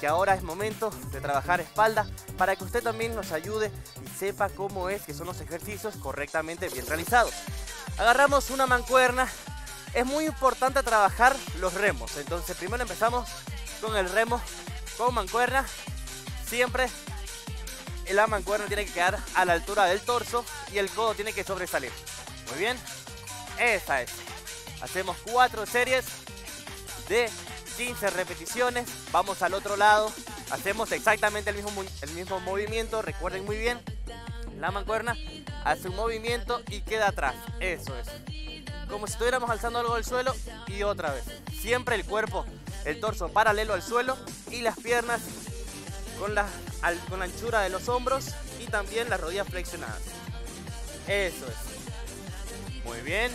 que ahora es momento de trabajar espalda para que usted también nos ayude y sepa cómo es que son los ejercicios correctamente bien realizados. Agarramos una mancuerna. Es muy importante trabajar los remos. Entonces primero empezamos con el remo con mancuerna. Siempre la mancuerna tiene que quedar a la altura del torso y el codo tiene que sobresalir. Muy bien. Esa es. Hacemos 4 series de 15 repeticiones. Vamos al otro lado. Hacemos exactamente el mismo movimiento. Recuerden muy bien. La mancuerna hace un movimiento y queda atrás. Eso es. Como si estuviéramos alzando algo del suelo y otra vez. Siempre el cuerpo, el torso paralelo al suelo y las piernas con la anchura de los hombros y también las rodillas flexionadas. Eso es. Muy bien.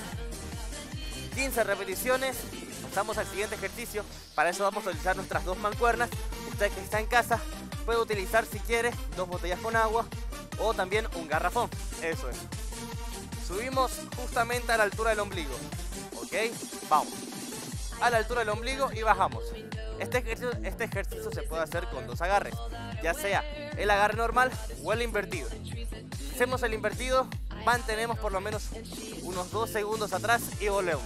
15 repeticiones. Pasamos al siguiente ejercicio. Para eso vamos a utilizar nuestras 2 mancuernas. Usted que está en casa puede utilizar, si quiere, 2 botellas con agua o también un garrafón. Eso es. Subimos justamente a la altura del ombligo. Ok, vamos. A la altura del ombligo y bajamos. Este ejercicio se puede hacer con 2 agarres, ya sea el agarre normal o el invertido. Si hacemos el invertido, mantenemos por lo menos unos 2 segundos atrás y volvemos.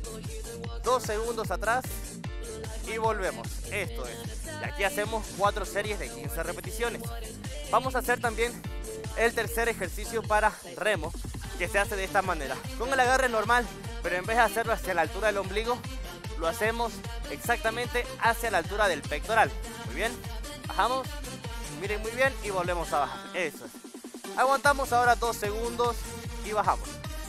2 segundos atrás y volvemos. Esto es. Y aquí hacemos 4 series de 15 repeticiones. Vamos a hacer también el tercer ejercicio para remo, que se hace de esta manera. Con el agarre normal, pero en vez de hacerlo hacia la altura del ombligo, lo hacemos exactamente hacia la altura del pectoral. Muy bien. Bajamos. Miren muy bien y volvemos a bajar. Eso es. Aguantamos ahora 2 segundos y bajamos.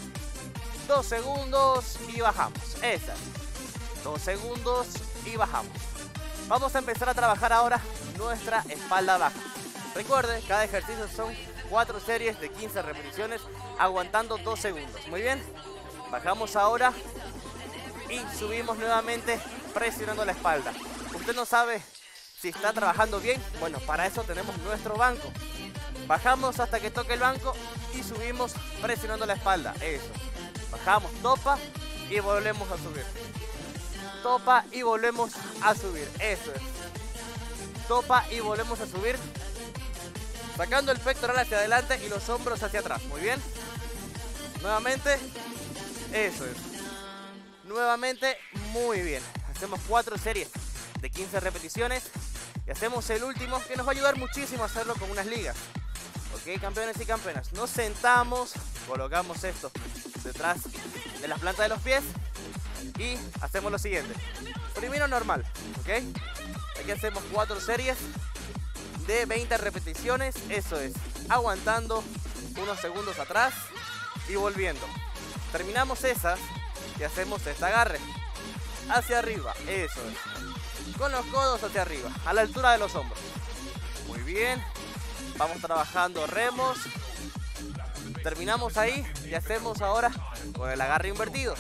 2 segundos y bajamos. Esa. 2 segundos y bajamos. Vamos a empezar a trabajar ahora nuestra espalda baja. Recuerden, cada ejercicio son 4 series de 15 repeticiones aguantando 2 segundos. Muy bien. Bajamos ahora y subimos nuevamente presionando la espalda. Usted no sabe si está trabajando bien. Bueno, para eso tenemos nuestro banco. Bajamos hasta que toque el banco y subimos presionando la espalda. Eso. Bajamos, topa y volvemos a subir. Topa y volvemos a subir. Eso es. Topa y volvemos a subir. Sacando el pectoral hacia adelante y los hombros hacia atrás. Muy bien. Nuevamente. Eso es. Nuevamente. Muy bien. Hacemos 4 series de 15 repeticiones. Y hacemos el último, que nos va a ayudar muchísimo a hacerlo con unas ligas. Ok, campeones y campeonas. Nos sentamos. Colocamos esto detrás de las plantas de los pies. Y hacemos lo siguiente. Primero normal. Ok. Aquí hacemos 4 series de 20 repeticiones. Eso es. Aguantando unos segundos atrás y volviendo. Terminamos esas y hacemos este agarre hacia arriba. Eso es. Con los codos hacia arriba, a la altura de los hombros. Muy bien. Vamos trabajando remos. Terminamos ahí y hacemos ahora con el agarre invertido.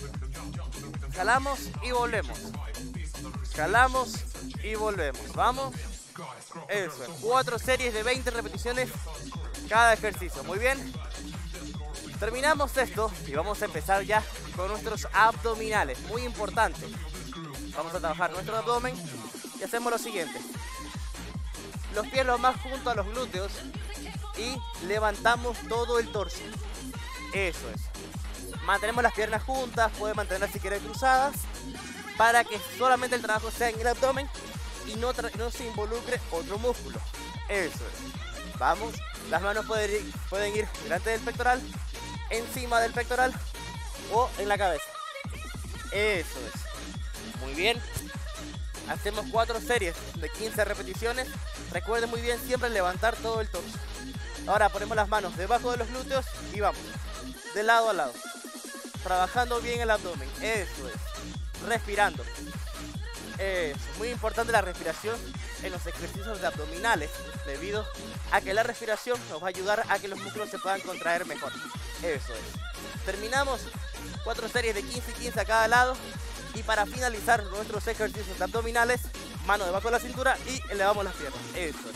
Jalamos y volvemos. Jalamos y volvemos. Vamos. Eso es. 4 series de 20 repeticiones cada ejercicio. Muy bien. Terminamos esto y vamos a empezar ya con nuestros abdominales. Muy importante. Vamos a trabajar nuestro abdomen y hacemos lo siguiente. Los pies lo más junto a los glúteos y levantamos todo el torso. Eso es. Mantenemos las piernas juntas, puede mantener si quiere cruzadas, para que solamente el trabajo sea en el abdomen y no se involucre otro músculo. Eso es. Vamos. Las manos pueden ir delante del pectoral, encima del pectoral o en la cabeza. Eso es. Muy bien. Hacemos 4 series de 15 repeticiones. Recuerden muy bien siempre levantar todo el torso. Ahora ponemos las manos debajo de los glúteos y vamos. De lado a lado. Trabajando bien el abdomen. Eso es. Respirando. Es muy importante la respiración en los ejercicios de abdominales, debido a que la respiración nos va a ayudar a que los músculos se puedan contraer mejor. Eso es. Terminamos 4 series de 15 y 15 a cada lado. Y para finalizar nuestros ejercicios de abdominales, mano debajo de la cintura y elevamos las piernas. Eso es.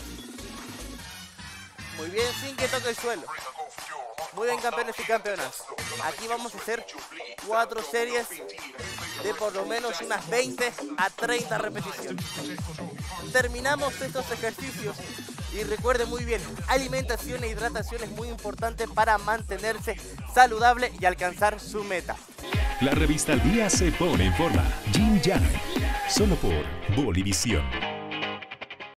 Muy bien, sin que toque el suelo. Muy bien, campeones y campeonas. Aquí vamos a hacer 4 series de por lo menos unas 20 a 30 repeticiones. Terminamos estos ejercicios y recuerde muy bien, alimentación e hidratación es muy importante para mantenerse saludable y alcanzar su meta. La revista Al Día se pone en forma. Jim Yang, solo por Bolivisión.